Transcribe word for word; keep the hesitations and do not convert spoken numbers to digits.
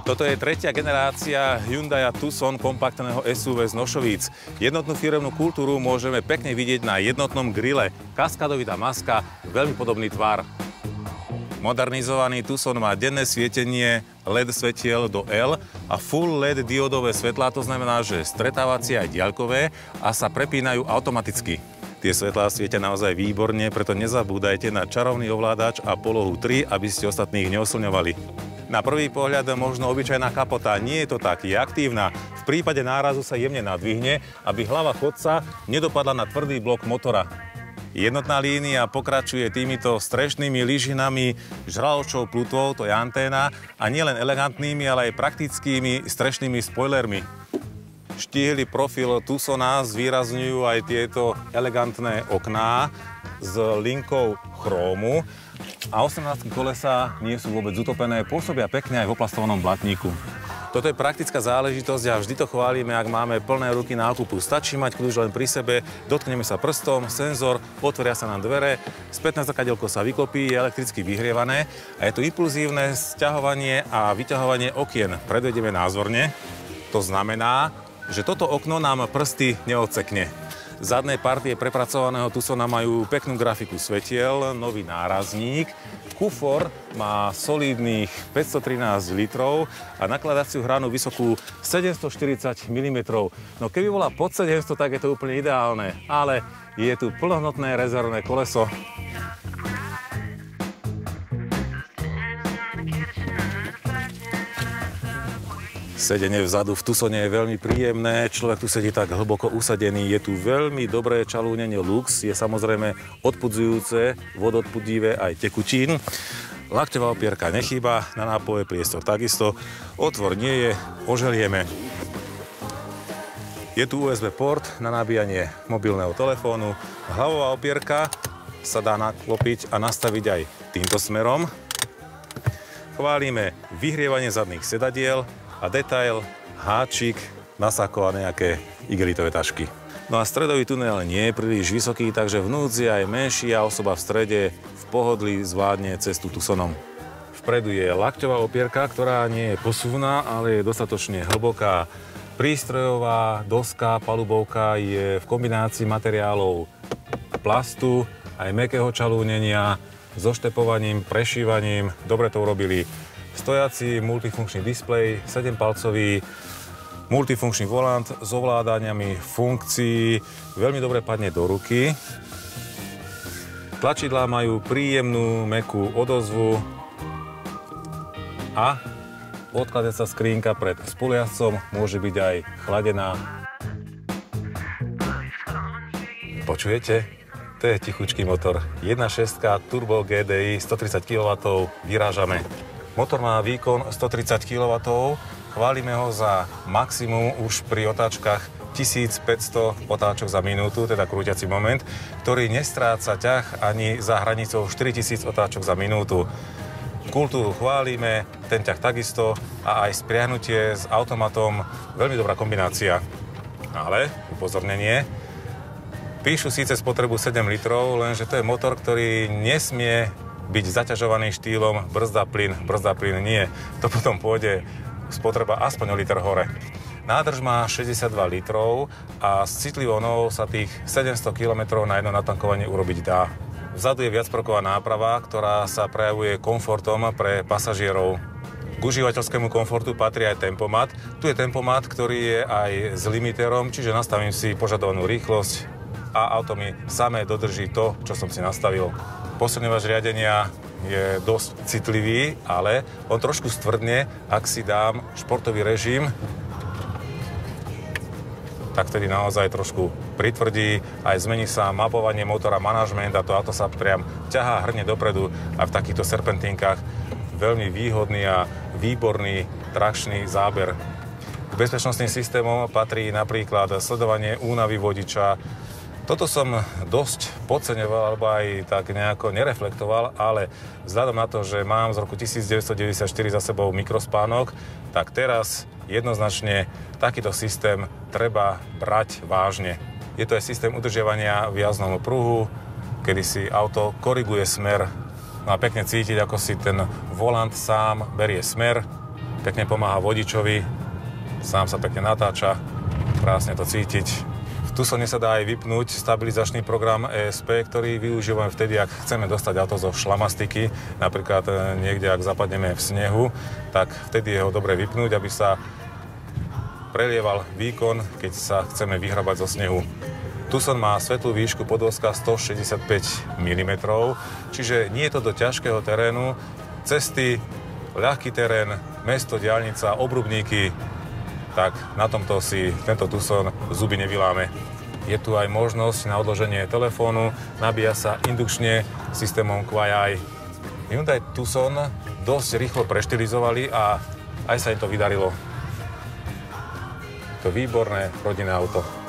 Toto je tretia generácia Hyundai Tucson kompaktného es ú vé z Nošovíc. Jednotnú firemnú kultúru môžeme pekne vidieť na jednotnom grille. Kaskadovitá maska, veľmi podobný tvar. Modernizovaný Tucson má denné svietenie el é dé svetiel do L a full el é dé diódové svetlá, to znamená, že stretávacie aj diaľkové a sa prepínajú automaticky. Tie svetlá svietia naozaj výborne, preto nezabúdajte na čarovný ovládač a polohu tri, aby ste ostatných neoslňovali. Na prvý pohľad možno obyčajná kapota, nie je to tak, je aktívna. V prípade nárazu sa jemne nadvihne, aby hlava chodca nedopadla na tvrdý blok motora. Jednotná línia pokračuje týmito strešnými lyžinami, žraločou plutvou, to je anténa, a nielen elegantnými, ale aj praktickými strešnými spoilermi. Štíhly profil Tucsona zvýrazňujú aj tieto elegantné okná s linkou chrómu a osemnástky kolesa nie sú vôbec utopené, pôsobia pekne aj v oplastovanom blatníku. Toto je praktická záležitosť a vždy to chválime, ak máme plné ruky nákupu. Stačí mať kľúč len pri sebe, dotkneme sa prstom, senzor, otvoria sa nám dvere, spätné zrkadielko sa vyklopí, je elektricky vyhrievané a je tu impulzívne sťahovanie a vyťahovanie okien. Predvedieme názorne, to znamená, že toto okno nám prsty neodsekne. Zadné partie prepracovaného Tucsona majú peknú grafiku svetiel, nový nárazník. Kufor má solidných päťstotrinásť litrov a nakladaciu hranu vysokú sedemstoštyridsať milimetrov. No keby bola pod sedemsto, tak je to úplne ideálne, ale je tu plnohodnotné rezervné koleso. Sedenie vzadu v Tucsone je veľmi príjemné, človek tu sedí tak hlboko usadený, je tu veľmi dobré čalúnenie Lux, je samozrejme odpudzujúce, vododpudivé aj tekutín. Lakťová opierka nechýba, na nápoje priestor takisto, otvor nie je, oželieme. Je tu ú es bé port na nabíjanie mobilného telefónu, hlavová opierka sa dá naklopiť a nastaviť aj týmto smerom. Chválime vyhrievanie zadných sedadiel, a detail, háčik, nasako a nejaké igelitové tašky. No a stredový tunel nie je príliš vysoký, takže v núdzi aj menšia osoba v strede v pohodlí zvládne cestu Tucsonom. Vpredu je lakťová opierka, ktorá nie je posuvná, ale je dostatočne hlboká. Prístrojová doska, palubovka je v kombinácii materiálov plastu, aj mäkkého čalúnenia, so štepovaním, prešívaním. Dobre to urobili. Stojací multifunkčný displej, sedempalcový multifunkčný volant s ovládaniami funkcií, veľmi dobre padne do ruky. Tlačidlá majú príjemnú, mäkkú odozvu a odkladacia skrínka pred spolujazdcom môže byť aj chladená. Počujete? To je tichučký motor. jedna šesť Turbo gé dé í, stotridsať kilowattov, vyrážame. Motor má výkon stotridsať kilowattov, chválime ho za maximum už pri otáčkach tisícpäťsto otáčok za minútu, teda krúťací moment, ktorý nestráca ťah ani za hranicou štyritisíc otáčok za minútu. Kultúru chválime, ten ťah takisto a aj spriahnutie s automatom, veľmi dobrá kombinácia. Ale, upozornenie, píšu síce spotrebu sedem litrov, lenže to je motor, ktorý nesmie byť zaťažovaný štýlom brzda plyn, brzda plyn nie. To potom pôjde spotreba aspoň o liter hore. Nádrž má šesťdesiatdva litrov a s citlivou nohou sa tých sedemsto kilometrov na jedno natankovanie urobiť dá. Vzadu je viacproková náprava, ktorá sa prejavuje komfortom pre pasažierov. K užívateľskému komfortu patrí aj tempomat. Tu je tempomat, ktorý je aj s limiterom, čiže nastavím si požadovanú rýchlosť a auto mi samé dodrží to, čo som si nastavil. Posilňovač riadenia je dosť citlivý, ale on trošku stvrdne, ak si dám športový režim, tak vtedy naozaj trošku pritvrdí, aj zmení sa mapovanie motora, manažment a to auto sa priam ťahá hrne dopredu a v takýchto serpentínkach veľmi výhodný a výborný trakčný záber. K bezpečnostným systémom patrí napríklad sledovanie únavy vodiča. Toto som dosť podceňoval, alebo aj tak nejako nereflektoval, ale vzhľadom na to, že mám z roku devätnásťstodeväťdesiatštyri za sebou mikrospánok, tak teraz jednoznačne takýto systém treba brať vážne. Je to aj systém udržiavania v jazdnom pruhu, kedy si auto koriguje smer. No a pekne cítiť, ako si ten volant sám berie smer. pekne pomáha vodičovi, sám sa pekne natáča, krásne to cítiť. V Tucsone sa dá aj vypnúť stabilizačný program é es pé, ktorý využívame vtedy, ak chceme dostať auto zo šlamastiky. Napríklad niekde, ak zapadneme v snehu, tak vtedy je ho dobre vypnúť, aby sa prelieval výkon, keď sa chceme vyhrabať zo snehu. Tucson má svetlú výšku podvozka stošesťdesiatpäť milimetrov, čiže nie je to do ťažkého terénu. Cesty, ľahký terén, mesto, diaľnica, obrubníky, tak na tomto si tento Tucson zuby nevyláme. Je tu aj možnosť na odloženie telefónu, nabíja sa indukčne systémom Qi. Hyundai Tucson dosť rýchlo preštilizovali a aj sa im to vydarilo. To je výborné rodinné auto.